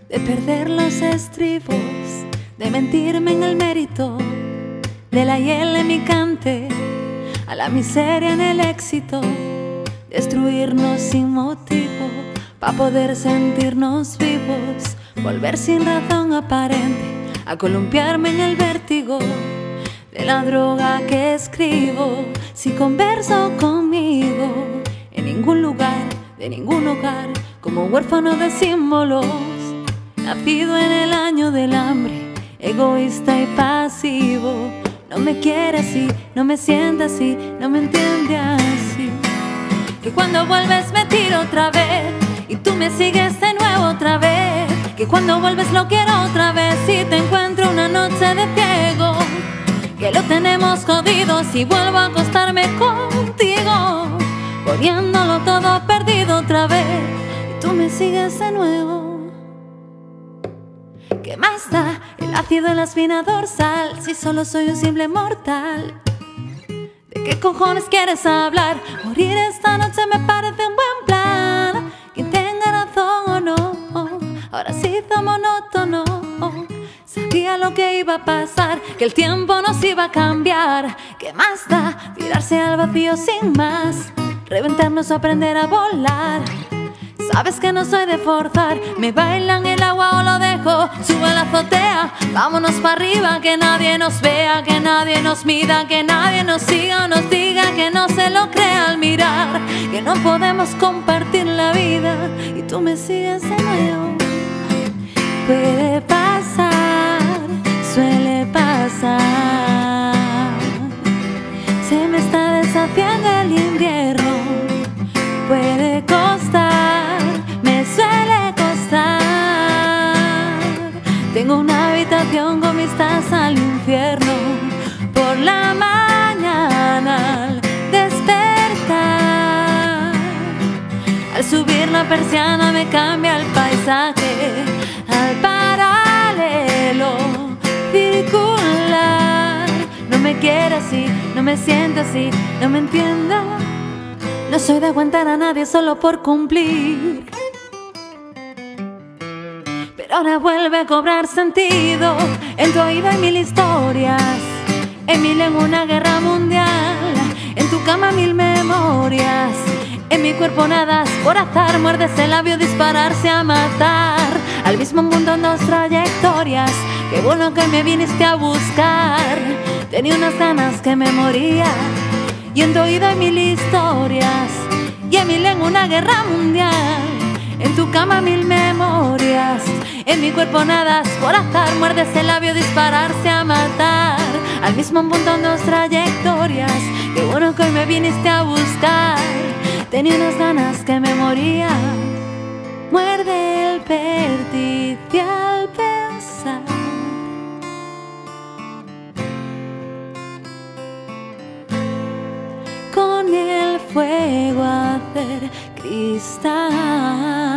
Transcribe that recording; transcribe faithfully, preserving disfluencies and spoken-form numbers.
de perder los estribos, de mentirme en el mérito, de la hiel en mi cante, a la miseria en el éxito, destruirnos sin motivo, pa' poder sentirnos vivos, volver sin razón aparente, a columpiarme en el vértigo de la droga que escribo. Si converso conmigo, en ningún lugar, de ningún hogar, como huérfano de símbolos, nacido en el año del hambre, egoísta y pasivo. No me quiere así, no me siente así, no me entiende así. Que cuando vuelves me tiro otra vez y tú me sigues de nuevo otra vez. Que cuando vuelves lo quiero otra vez y te encuentro una noche de ciego. Que lo tenemos jodido si vuelvo a acostarme contigo, poniéndolo todo perdido otra vez y tú me sigues de nuevo. ¿Qué más da el ácido en la espina dorsal si solo soy un simple mortal? ¿De qué cojones quieres hablar? Morir esta noche me parece un buen plan. Quien tenga razón o no, ahora sí hizo monótono. Sabía lo que iba a pasar, que el tiempo nos iba a cambiar. ¿Qué más da tirarse al vacío sin más? Reventarnos o aprender a volar. Sabes que no soy de forzar, me bailan el agua o lo dejo. Sube a la azotea, vámonos para arriba, que nadie nos vea, que nadie nos mida, que nadie nos siga o nos diga que no se lo crea al mirar, que no podemos compartir la vida y tú me sigues de nuevo. Puede pasar, suele pasar, se me está deshaciendo el invierno. Puede costar, me suele costar. Tengo una habitación con vistas al infierno. Por la mañana al despertar, al subir la persiana me cambia el paisaje. Al paralelo circular, no me quiere así, no me siente así, no me entiendo. No soy de aguantar a nadie solo por cumplir, pero ahora vuelve a cobrar sentido. En tu oído hay mil historias, en mi lengua una guerra mundial, en tu cama mil memorias, en mi cuerpo nadas por azar, muerdes el labio, dispararse a matar. Al mismo mundo en dos trayectorias, qué bueno que me viniste a buscar. Tenía unas ganas que me moría, y en tu oído hay mil historias, y en mi lengua una guerra mundial, en tu cama mil memorias, en mi cuerpo nadas por azar, muerdes el labio, dispararse a matar. Al mismo punto en dos trayectorias, qué bueno que hoy me viniste a buscar. Tenía unas ganas que me moría. Muerde el vértice al pensar, con el fuego hacer cristal.